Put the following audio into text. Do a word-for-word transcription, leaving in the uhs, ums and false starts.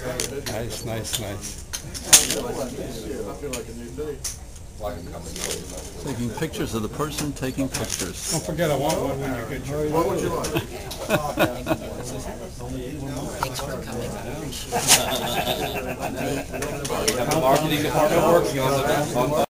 Nice, nice, nice. Taking pictures of the person taking pictures. Don't forget, I want one when you get your... What would you like? Thanks for coming. Marketing department working on the